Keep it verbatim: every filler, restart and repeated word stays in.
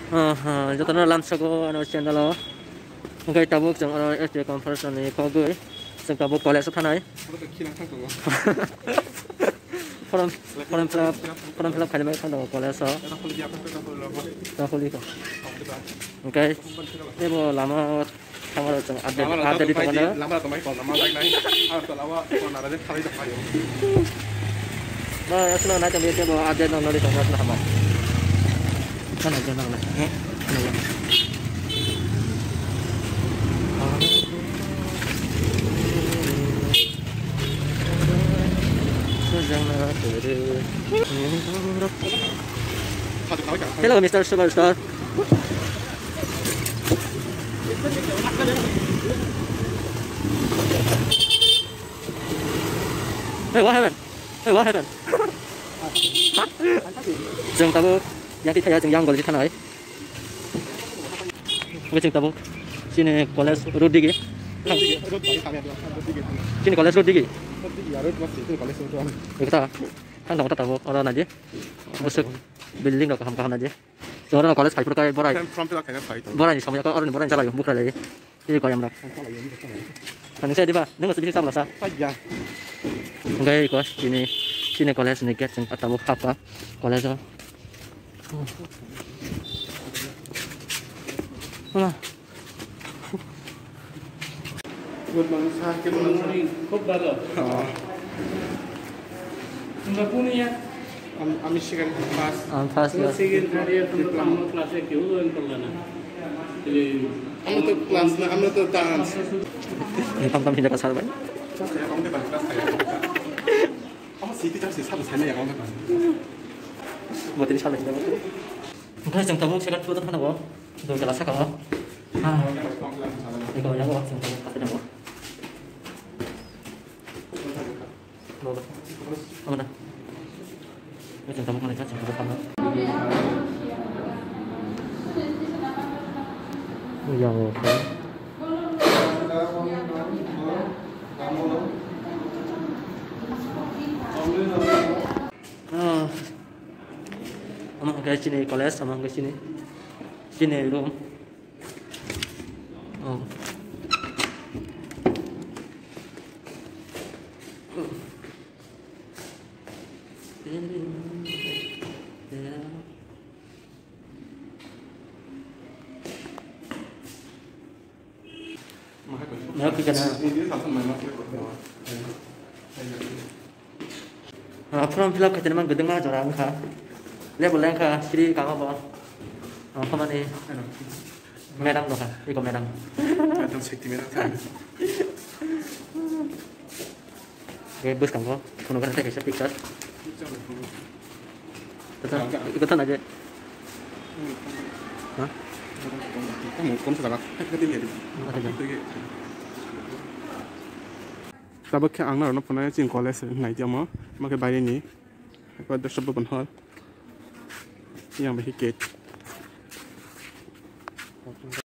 Jatuhnya langsung ko ano channel lo. Ngay tabuk jeng ano S D conference ni ko gue. Jeng tabuk college thanai. Forum forum filap forum filap kali mai khando college so. Tahuli ko. Oke. Ini bo lama kamar jeng update update di mana? Lama to mai ko lama baik nai. Ah to lawa ko na rade khali tak ayo. Ba asno na jeng dia bo update no di kamar na kamar. Kana jeng na. Hello, Mister Superstar. Hey, what happened? Hey, what happened? Jeng tabu, yang kita ya jeng yang gol di tanah. Jeng tabu, sini college road digi. Sini college road digi. Kita kan dong tahu orang aja, masuk building dong kaham kaham aja. Seorang college five perkai borai. Borai sama ya orang borai jalan bukan lagi. Ini kau yang nak. Kan saya di mana? Dengar sedikit sama lah. Enggak ikut sini sini college ni get atau apa college. Mana? Good morning, sir. Good morning. খুব ভালো তোমরা কোন year আমি second class I'm fast. Second third year তোমরা আমার ক্লাসে কেউ জয়েন করলে না আমরা তো ক্লাস না আমরা তো dance Ini pam pam hindi ka salbay. আমাদের ক্লাস থাকে আমার সিটি চার্জ সাথে সাথে আমাদের Buat ini salbay. Enggak jeng tabu saya kan foto kan ako. Doon ka lasa ka. Ah. Ikaw yang ako jeng tabu kasi nako. Ano na? Jeng tabu kan jeng tabu kan. Yang okay. Ah, sama guys sini college sama guys sini, sini room. Oh. Nah, kita na. Ah, from filap kita memang gedeng mah jorang kah. Lihat boleh kah, kiri kang apa? Ah, kaman ni. Merang doh kah? Iko merang. Ada sekti merah. Oke, bus kang ko. Kuno kan take picture. Tetap ikutan aja. Hah? Kamu kon sudah kan dia dia. Tapi kayak anggar, no pernah cing college naik jam ah, makanya bayar ni, aku ada sebab penhal, yang berhiket.